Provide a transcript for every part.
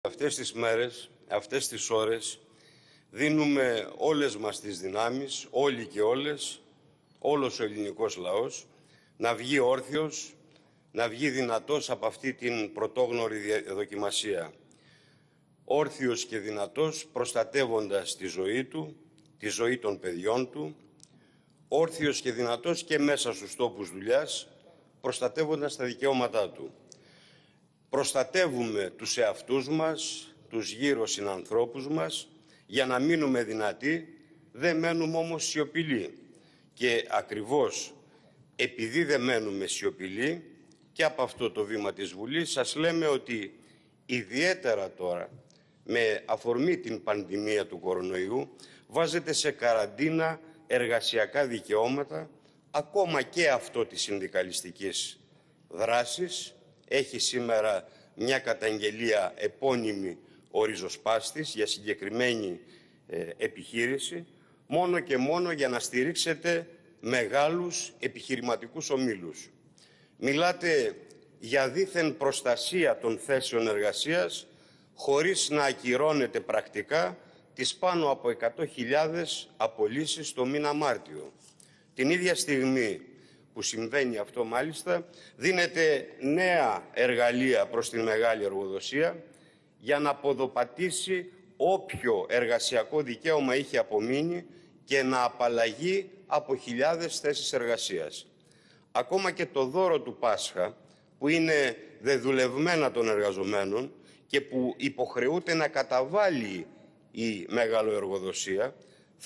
Αυτές τις μέρες, αυτές τις ώρες, δίνουμε όλες μας τις δυνάμεις, όλοι και όλες, όλος ο ελληνικός λαός, να βγει όρθιος, να βγει δυνατός από αυτή την πρωτόγνωρη δοκιμασία. Όρθιος και δυνατός, προστατεύοντας τη ζωή του, τη ζωή των παιδιών του, όρθιος και δυνατός και μέσα στους τόπους δουλειάς, προστατεύοντας τα δικαιώματά του. Προστατεύουμε τους εαυτούς μας, τους γύρω συνανθρώπους μας, για να μείνουμε δυνατοί, δεν μένουμε όμως σιωπηλοί. Και ακριβώς επειδή δεν μένουμε σιωπηλοί, και από αυτό το βήμα της Βουλής σας λέμε ότι ιδιαίτερα τώρα, με αφορμή την πανδημία του κορονοϊού, βάζετε σε καραντίνα εργασιακά δικαιώματα, ακόμα και αυτό της συνδικαλιστικής δράσης. Έχει σήμερα μια καταγγελία επώνυμη ο ριζοσπάστης για συγκεκριμένη επιχείρηση, μόνο και μόνο για να στηρίξετε μεγάλους επιχειρηματικούς ομίλους. Μιλάτε για δήθεν προστασία των θέσεων εργασίας, χωρίς να ακυρώνετε πρακτικά τις πάνω από 100.000 απολύσεις το μήνα Μάρτιο. Την ίδια στιγμή που συμβαίνει αυτό, μάλιστα, δίνεται νέα εργαλεία προς την μεγάλη εργοδοσία για να ποδοπατήσει όποιο εργασιακό δικαίωμα είχε απομείνει και να απαλλαγεί από χιλιάδες θέσεις εργασίας. Ακόμα και το δώρο του Πάσχα, που είναι δεδουλευμένα των εργαζομένων και που υποχρεούται να καταβάλει η μεγαλοεργοδοσία,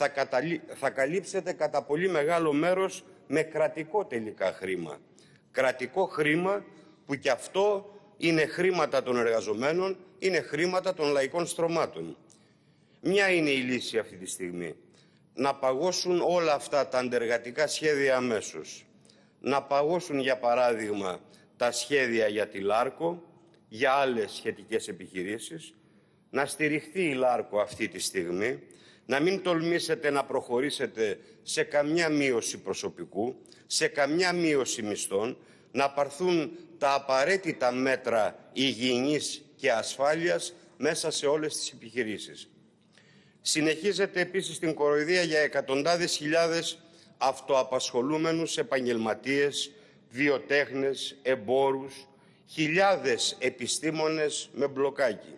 θα καλύψετε κατά πολύ μεγάλο μέρος με κρατικό τελικά χρήμα. Κρατικό χρήμα που κι αυτό είναι χρήματα των εργαζομένων, είναι χρήματα των λαϊκών στρωμάτων. Μια είναι η λύση αυτή τη στιγμή. Να παγώσουν όλα αυτά τα αντεργατικά σχέδια αμέσως. Να παγώσουν, για παράδειγμα, τα σχέδια για τη Λάρκο, για άλλες σχετικές επιχειρήσεις. Να στηριχθεί η Λάρκο αυτή τη στιγμή. Να μην τολμήσετε να προχωρήσετε σε καμιά μείωση προσωπικού, σε καμιά μείωση μισθών, να πάρθουν τα απαραίτητα μέτρα υγιεινής και ασφάλειας μέσα σε όλες τις επιχειρήσεις. Συνεχίζεται επίσης την κοροϊδία για εκατοντάδες χιλιάδες αυτοαπασχολούμενους επαγγελματίες, βιοτέχνες, εμπόρους, χιλιάδες επιστήμονες με μπλοκάκι.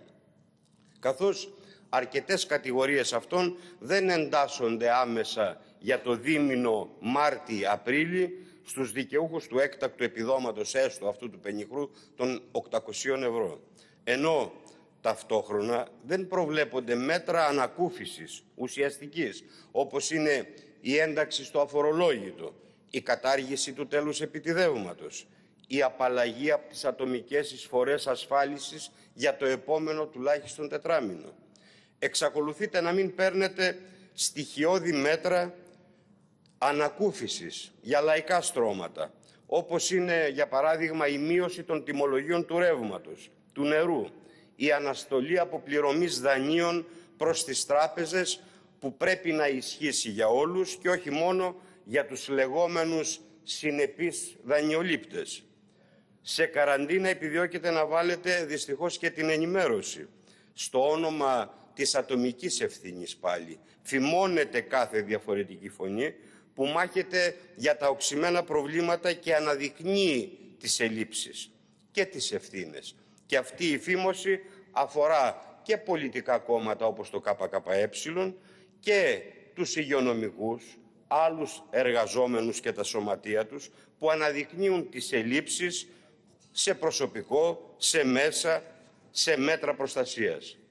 Καθώς αρκετές κατηγορίες αυτών δεν εντάσσονται άμεσα για το δίμηνο Μάρτι-Απρίλη στους δικαιούχους του έκτακτου επιδόματος, έστω αυτού του πενιχρού, των 800 ευρώ. Ενώ ταυτόχρονα δεν προβλέπονται μέτρα ανακούφισης ουσιαστικής, όπως είναι η ένταξη στο αφορολόγητο, η κατάργηση του τέλους επιτιδεύματος, η απαλλαγή από τις ατομικές εισφορές ασφάλισης για το επόμενο τουλάχιστον τετράμηνο. Εξακολουθείτε να μην παίρνετε στοιχειώδη μέτρα ανακούφισης για λαϊκά στρώματα, όπως είναι, για παράδειγμα, η μείωση των τιμολογίων του ρεύματος, του νερού, η αναστολή αποπληρωμής δανείων προς τις τράπεζες, που πρέπει να ισχύσει για όλους και όχι μόνο για τους λεγόμενους συνεπείς δανειολήπτες. Σε καραντίνα επιδιώκετε να βάλετε δυστυχώς και την ενημέρωση. Στο όνομα της ατομικής ευθύνης πάλι φημώνεται κάθε διαφορετική φωνή που μάχεται για τα οξυμένα προβλήματα και αναδεικνύει τις ελλείψεις και τις ευθύνες. Και αυτή η φήμωση αφορά και πολιτικά κόμματα όπως το ΚΚΕ και τους υγειονομικούς, άλλους εργαζόμενους και τα σωματεία τους, που αναδεικνύουν τις ελλείψεις σε προσωπικό, σε μέσα, σε μέτρα προστασίας.